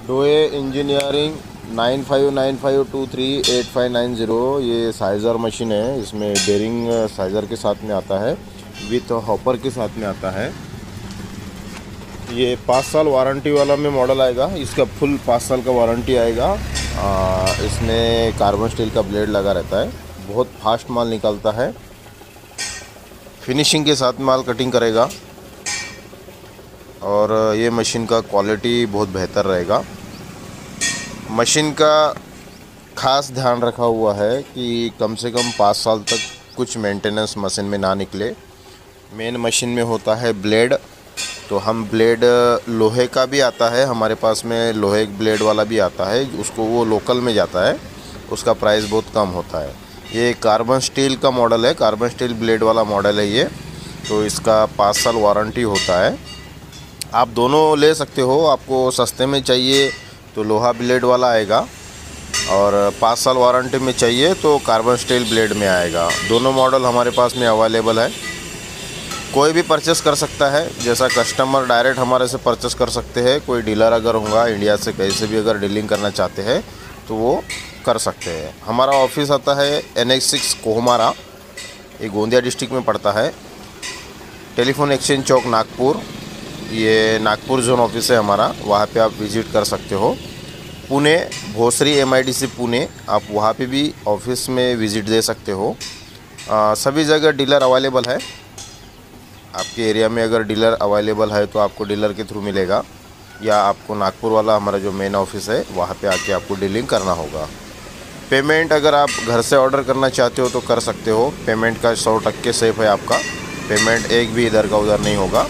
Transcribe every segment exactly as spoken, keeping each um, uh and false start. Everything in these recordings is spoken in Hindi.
डोए engineering nine five nine five two three eight five nine zero, ये साइज़र मशीन है। इसमें बेरिंग साइज़र के साथ में आता है, विथ हॉपर के साथ में आता है। ये पाँच साल वारंटी वाला में मॉडल आएगा। इसका फुल पाँच साल का वारंटी आएगा। आ, इसमें कार्बन स्टील का ब्लेड लगा रहता है। बहुत फास्ट माल निकलता है। फिनिशिंग के साथ माल कटिंग करेगा और ये मशीन का क्वालिटी बहुत बेहतर रहेगा। मशीन का खास ध्यान रखा हुआ है कि कम से कम पाँच साल तक कुछ मेंटेनेंस मशीन में ना निकले। मेन मशीन में होता है ब्लेड, तो हम ब्लेड लोहे का भी आता है हमारे पास में, लोहे ब्लेड वाला भी आता है। उसको वो लोकल में जाता है, उसका प्राइस बहुत कम होता है। ये कार्बन स्टील का मॉडल है, कार्बन स्टील ब्लेड वाला मॉडल है ये। तो इसका पाँच साल वारंटी होता है। आप दोनों ले सकते हो। आपको सस्ते में चाहिए तो लोहा ब्लेड वाला आएगा, और पाँच साल वारंटी में चाहिए तो कार्बन स्टील ब्लेड में आएगा। दोनों मॉडल हमारे पास में अवेलेबल है। कोई भी परचेस कर सकता है, जैसा कस्टमर डायरेक्ट हमारे से परचेस कर सकते हैं। कोई डीलर अगर होगा इंडिया से कहीं से भी अगर डीलिंग करना चाहते हैं तो वो कर सकते हैं। हमारा ऑफिस आता है एन एच सिक्स कोहमारा, ये गोंदिया डिस्ट्रिक्ट में पड़ता है। टेलीफोन एक्सचेंज चौक नागपुर, ये नागपुर जोन ऑफिस है हमारा, वहाँ पे आप विज़िट कर सकते हो। Pune Bhosari M I D C Pune, आप वहाँ पे भी ऑफिस में विज़िट दे सकते हो। आ, सभी जगह डीलर अवेलेबल है। आपके एरिया में अगर डीलर अवेलेबल है तो आपको डीलर के थ्रू मिलेगा, या आपको नागपुर वाला हमारा जो मेन ऑफिस है वहाँ पे आके आपको डीलिंग करना होगा। पेमेंट अगर आप घर से ऑर्डर करना चाहते हो तो कर सकते हो। पेमेंट का सौ टक्के सेफ है आपका। पेमेंट एक भी इधर का उधर नहीं होगा।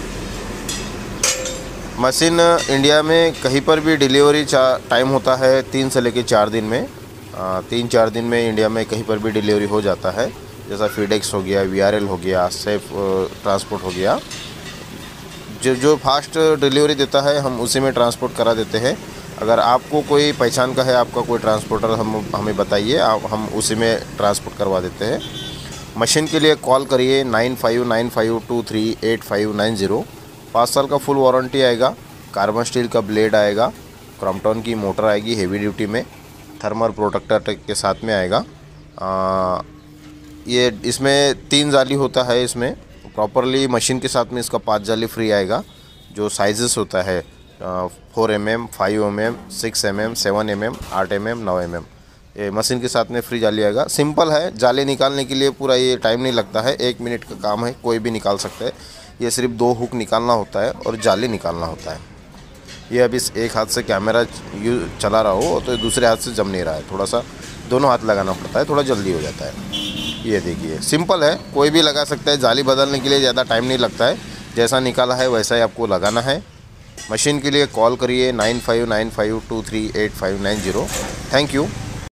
मशीन इंडिया में कहीं पर भी डिलीवरी टाइम होता है तीन से लेकर चार दिन में। आ, तीन चार दिन में इंडिया में कहीं पर भी डिलीवरी हो जाता है। जैसा फीडेक्स हो गया, वी आर एल हो गया, सेफ ट्रांसपोर्ट हो गया। जो जो फास्ट डिलीवरी देता है हम उसी में ट्रांसपोर्ट करा देते हैं। अगर आपको कोई पहचान का है, आपका कोई ट्रांसपोर्टर, हम हमें बताइए, आप हम उसी में ट्रांसपोर्ट करवा देते हैं। मशीन के लिए कॉल करिए nine five nine five two three eight five nine zero. पाँच साल का फुल वारंटी आएगा। कार्बन स्टील का ब्लेड आएगा, क्रॉम्पटन की मोटर आएगी हेवी ड्यूटी में, थर्मल प्रोटेक्टर के साथ में आएगा। आ, ये इसमें तीन जाली होता है। इसमें प्रॉपरली मशीन के साथ में इसका पाँच जाली फ्री आएगा। जो साइजेस होता है four M M, five M M, six M M, seven M M, आठ एम एम, नौ एम एम, ये मशीन के साथ में फ्री जाली आएगा। सिंपल है, जाली निकालने के लिए पूरा ये टाइम नहीं लगता है, एक मिनट का काम है, कोई भी निकाल सकता है। ये सिर्फ दो हुक निकालना होता है और जाली निकालना होता है। ये अभी एक हाथ से कैमरा यू चला रहा हो तो दूसरे हाथ से जम नहीं रहा है, थोड़ा सा दोनों हाथ लगाना पड़ता है, थोड़ा जल्दी हो जाता है। ये देखिए सिंपल है, कोई भी लगा सकता है। जाली बदलने के लिए ज़्यादा टाइम नहीं लगता है, जैसा निकाला है वैसा ही आपको लगाना है। मशीन के लिए कॉल करिए nine five nine five two three eight five nine zero. Thank you.